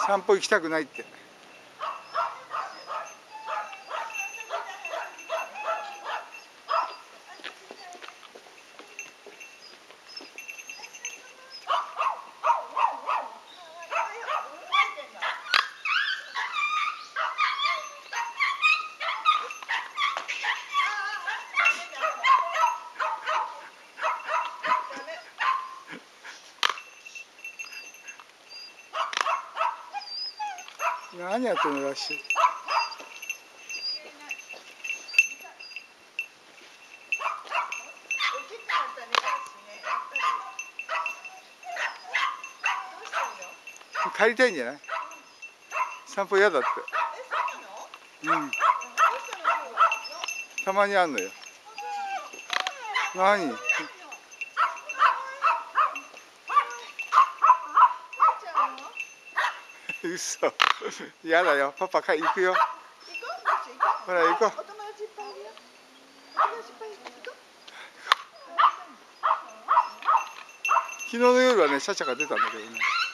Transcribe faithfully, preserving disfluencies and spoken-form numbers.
散歩行きたくないって。何やってんのラッシュ。帰りたいんじゃない？散歩嫌だって。うん。たまにあんのよ。何？嘘。嫌だよ。パパか行くよ。ほら行こう。昨日の夜はね、シャチャが出たんだけどね。